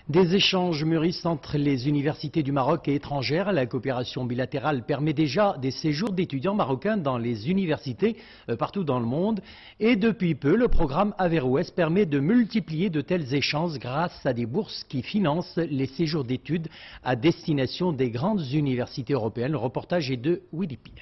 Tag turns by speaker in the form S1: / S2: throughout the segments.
S1: Des échanges mûrissent entre les universités du Maroc et étrangères. La coopération bilatérale permet déjà des séjours d'étudiants marocains dans les universités partout dans le monde. Et depuis peu, le programme Averroès permet de multiplier de tels échanges grâce à des bourses qui financent les séjours d'études à destination des grandes universités européennes. Le reportage est de Willy Pierre.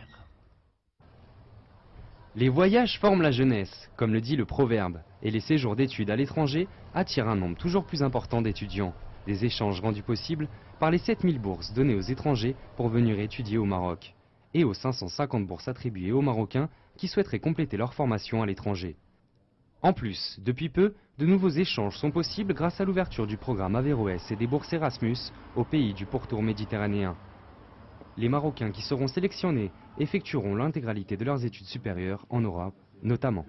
S2: Les voyages forment la jeunesse, comme le dit le proverbe, et les séjours d'études à l'étranger attirent un nombre toujours plus important d'étudiants. Des échanges rendus possibles par les 7000 bourses données aux étrangers pour venir étudier au Maroc, et aux 550 bourses attribuées aux Marocains qui souhaiteraient compléter leur formation à l'étranger. En plus, depuis peu, de nouveaux échanges sont possibles grâce à l'ouverture du programme Averroès et des bourses Erasmus aux pays du pourtour méditerranéen. Les Marocains qui seront sélectionnés effectueront l'intégralité de leurs études supérieures en Europe, notamment.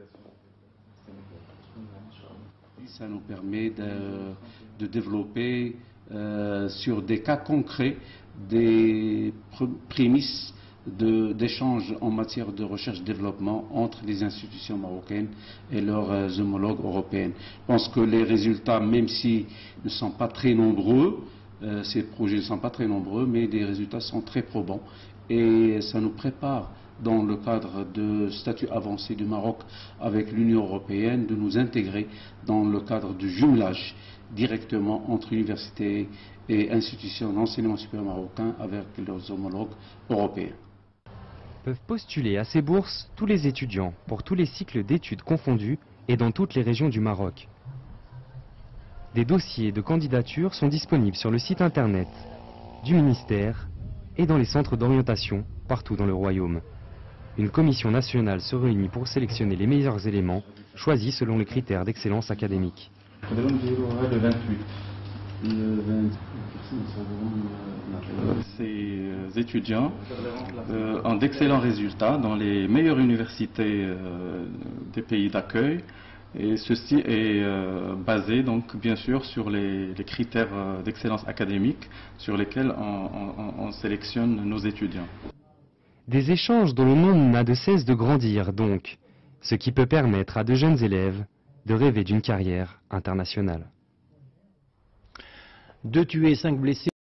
S3: Ça nous permet de développer sur des cas concrets des prémices d'échanges en matière de recherche-développement entre les institutions marocaines et leurs homologues européennes. Je pense que les résultats, même s'ils ne sont pas très nombreux, ces projets ne sont pas très nombreux, mais les résultats sont très probants et ça nous prépare dans le cadre de statut avancé du Maroc avec l'Union européenne de nous intégrer dans le cadre du jumelage directement entre universités et institutions d'enseignement supérieur marocain avec leurs homologues européens.
S2: Peuvent postuler à ces bourses tous les étudiants pour tous les cycles d'études confondus et dans toutes les régions du Maroc. Des dossiers de candidature sont disponibles sur le site internet du ministère et dans les centres d'orientation partout dans le royaume. Une commission nationale se réunit pour sélectionner les meilleurs éléments choisis selon les critères d'excellence académique.
S4: Ces étudiants ont d'excellents résultats dans les meilleures universités des pays d'accueil. Et ceci est basé donc bien sûr sur les critères d'excellence académique sur lesquels on sélectionne nos étudiants.
S2: Des échanges dont le monde n'a de cesse de grandir donc, ce qui peut permettre à de jeunes élèves de rêver d'une carrière internationale.
S1: 2 tués, 5 blessés.